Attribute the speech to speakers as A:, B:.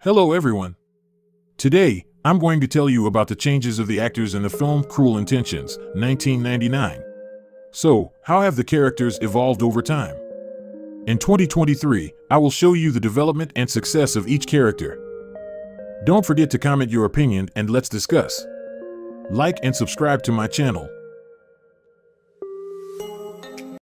A: Hello everyone. Today, I'm going to tell you about the changes of the actors in the film Cruel Intentions, 1999. So, how have the characters evolved over time? In 2023, I will show you the development and success of each character. Don't forget to comment your opinion and let's discuss. Like and subscribe to my channel.